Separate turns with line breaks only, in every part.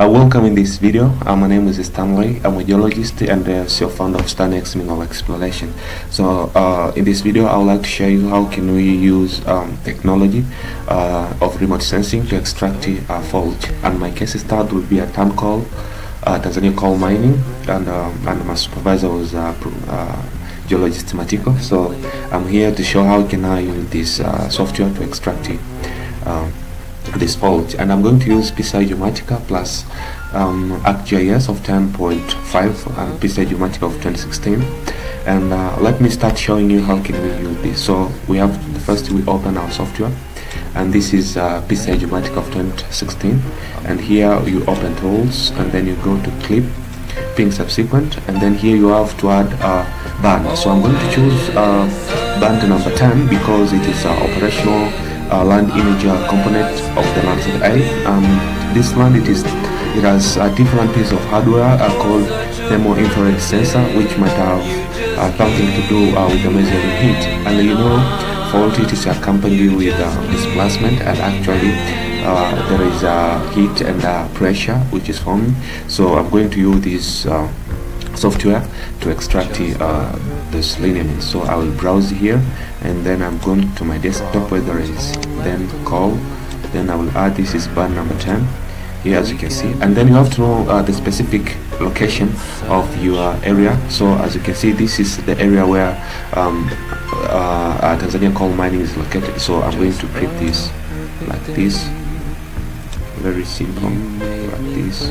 Welcome in this video. My name is Stanley. I'm a geologist and CEO founder of StarNext Mineral Exploration. So in this video I would like to show you how can we use technology of remote sensing to extract fault. And my case start will be a town called Tanzania Coal Mining, and my supervisor was geologist Matiko. So I'm here to show how can I use this software to extract this fault, and I'm going to use PCI Geomatica plus ArcGIS of 10.5 and PCI Geomatica of 2016. And let me start showing you how can we use this. So we have first we open our software, and this is PCI Geomatica of 2016, and here you open tools and then you go to clip ping subsequent, and then here you have to add band. So I'm going to choose band number 10 because it is operational land imager component of the Landsat A. This land it has a different piece of hardware called thermo infrared sensor, which might have something to do with the measuring heat. And you know, fault it is accompanied with displacement, and actually there is heat and pressure which is forming. So I'm going to use this software to extract this lineament. So I will browse here, and then I'm going to my desktop where there is then call, then I will add this is band number 10 here, as you can see. And then you have to know the specific location of your area. So as you can see, this is the area where Tanzania Coal Mining is located. So I'm going to click this like this, very simple, like this.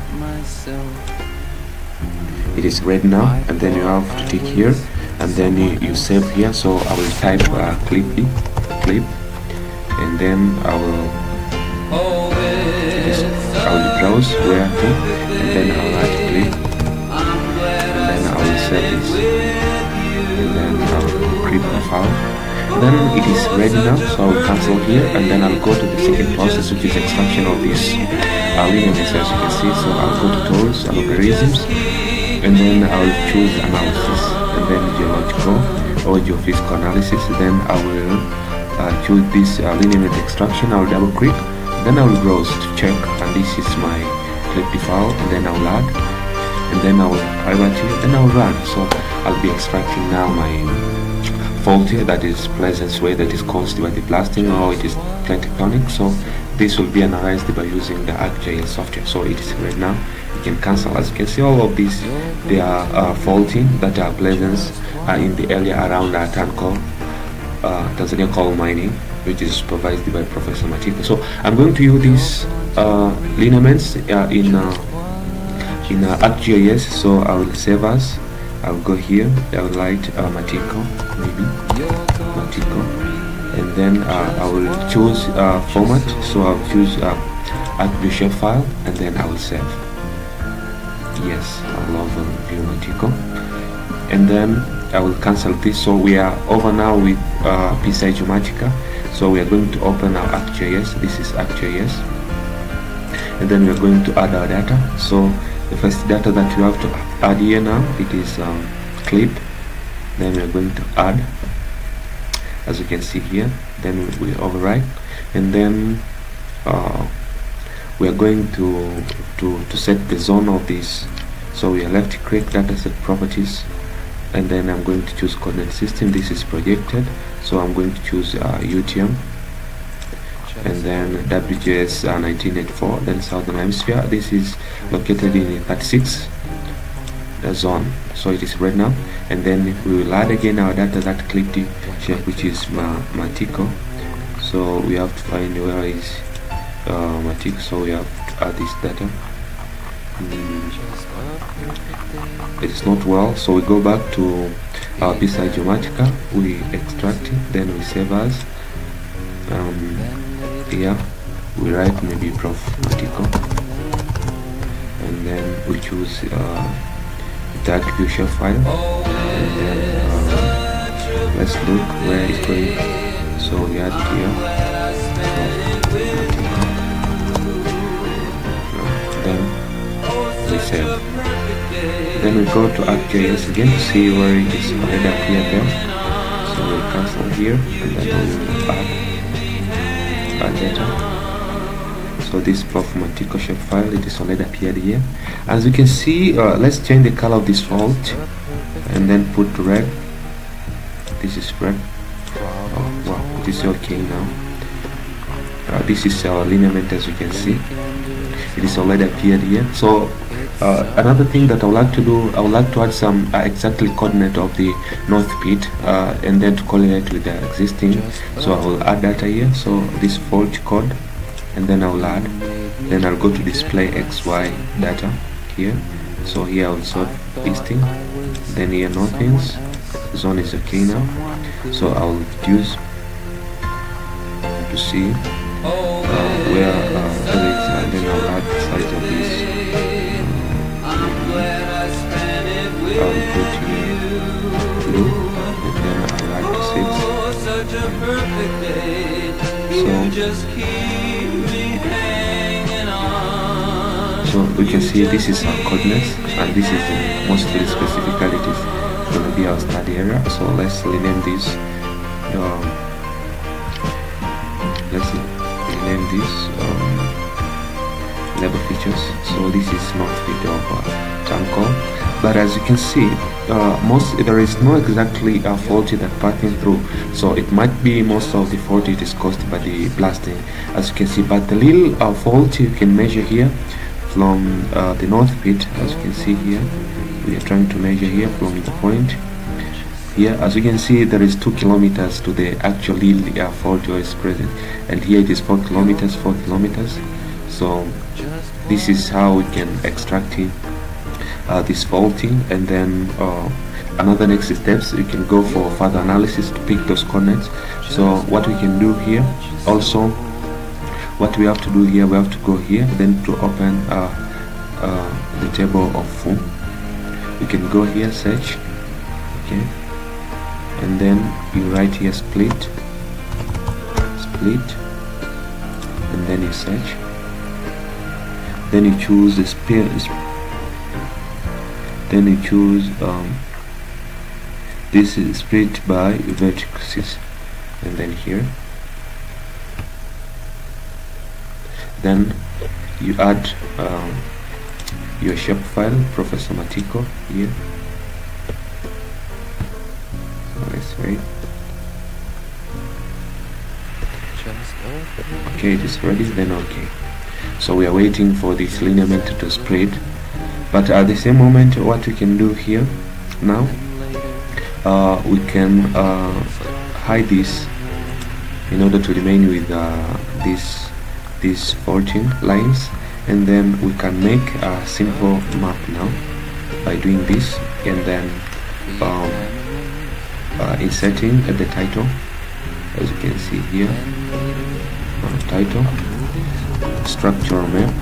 It is red now, and then you have to tick here, and then you save here. So I will type clip, and then I will browse where to, and then I will add clip, and then I will save this, and then I will clip the file. Then it is ready now, so I will cancel here, and then I'll go to the second process, which is extraction of this lineaments, as you can see. So I'll go to tools and algorithms, and then I'll choose analysis, and then geological or geophysical analysis. Then I will choose this lineament extraction. I will double click, then I will browse to check, and this is my clip file, and then I will add, and then I will private here, then I will run. So I'll be extracting now my fault here, that is Pleasance Way, that is caused by the blasting, or it is plate tectonic. So this will be analyzed by using the ArcGIS software. So it is right now. You can cancel. As you can see, all of these they are faulting that are Pleasance in the area around Tanzania Coal Mining, which is supervised by Professor Matiko. So I'm going to use these lineaments in ArcGIS. So I will save as. I'll go here. I will write Matiko, maybe Matiko, and then I will choose format. So I'll choose ArcGIS file, and then I will save. Yes, I love view Matiko, and then I will cancel this. So we are over now with PCI Geomatica. So we are going to open our ArcGIS. This is ArcGIS, and then we are going to add our data. So the first data that you have to add here now, it is clip. Then we are going to add, as you can see here. Then we overwrite, and then we are going to set the zone of this. So we are left click dataset properties, and then I'm going to choose coordinate system. This is projected, so I'm going to choose UTM, and then WGS 1984, then Southern Hemisphere. This is located in 36 zone, so it is red now. And then we will add again our data, that clipped shape, which is Matiko. So we have to find where is Matiko, so we have to add this data. It is not well, so we go back to our PCI Geomatica, we extract it, then we save as. Here we write maybe Prof Matiko, and then we choose the ArcGIS file, and then let's look where it's going. So we add here then we save. Then we go to ArcGIS again to see where it is already appeared there. So we'll cancel here, and then we'll add data. So this Profumantico shapefile, it is already appeared here. As you can see, let's change the color of this fault and then put red. This is red. Oh, wow, this is okay now. This is our lineament, as you can see. It is already appeared here. So another thing that I would like to do, I would like to add some exactly coordinate of the north pit and then to correlate with the existing. So I will add data here. So this fault code, and then I will add. Then I'll go to display XY data here. So here I will sort listing. Then here nothings. Zone is okay now. So I will use to see where there is, and then I'll add the size of this. I'll put here blue, and then I'll add the 6. So we can see this is our coordinates, and this is mostly specificalities going to be our study area. So let's rename this. Let's rename this label features. So this is not fit of Tancall. But as you can see, there is no exactly a fault that passing through. So it might be most of the fault it is caused by the blasting, as you can see. But the little fault you can measure here from the north pit, as you can see here. We are trying to measure here from the point here. As you can see, there is 2 kilometers to the actual fault where is present, and here it is 4 kilometers. So this is how we can extract this faulting, and then another next steps we can go for further analysis to pick those coordinates. So what we can do here also, what we have to do here, we have to go here, then to open the table of full. We can go here, search, okay, and then you write here split, and then you search. Then you choose the spear. Then you choose this is split by vertices, and then here. Then you add your shapefile, Professor Matico here. So let's wait. Okay, it is ready. Then okay. So we are waiting for this lineament to split. But at the same moment, what we can do here now, we can hide this in order to remain with these 14 lines, and then we can make a simple map now by doing this, and then inserting the title, as you can see here, title, structural map,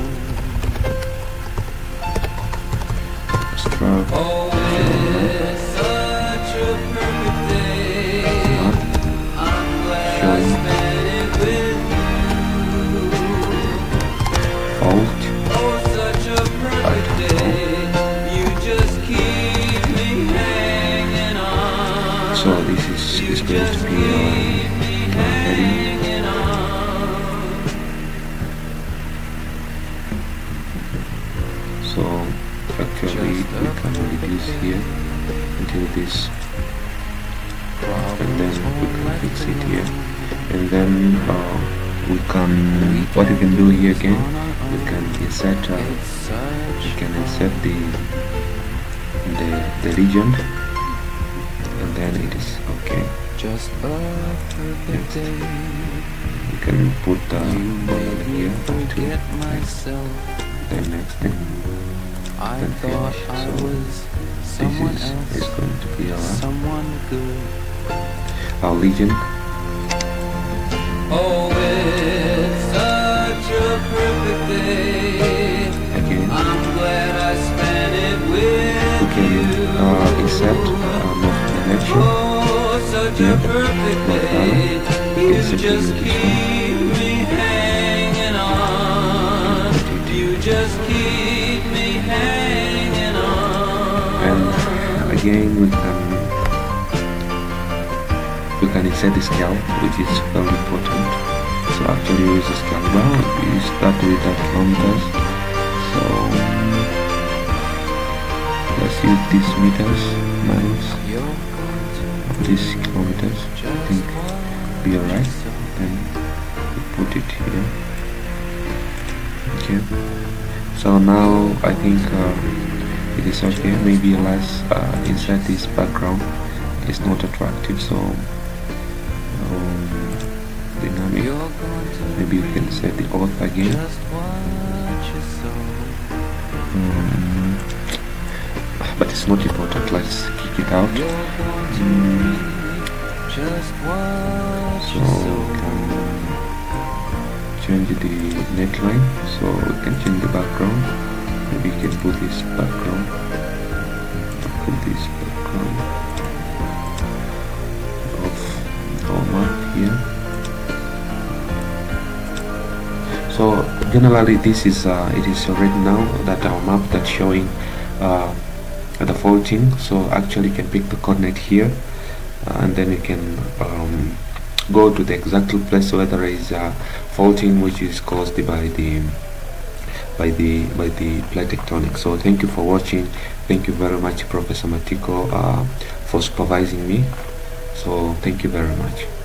so this is going to be heading. So actually we can reduce here until this, and then we can fix it here, and then we can, what we can do here again, we can insert the region, and then it is okay. Just next, we can put the button here to next, then next thing, then finish. So this is going to be our legion. Oh, it's such a perfect day. Again, I'm glad I spent it with we can insert north direction. Oh, such a perfect day. You just keep me hanging on. You just keep me hanging on. And again, we can insert the scale, which is very important. So actually use the scale bar. You start with the kilometers. So let's use these meters minus these kilometers. I think be alright. Then we put it here. Okay. So now I think it is okay. Maybe let's insert this background. It's not attractive, so dynamic. Maybe you can set the auth again. But it's not important. Let's kick it out. So we can change the neckline. So we can change the background. Maybe you can put this background. Put this background of our map here. So generally, this is it is already now that our map that's showing the faulting. So actually, you can pick the coordinate here, and then you can go to the exact place where there is faulting, which is caused by the plate tectonic. So thank you for watching. Thank you very much, Professor Matiko, for supervising me. So thank you very much.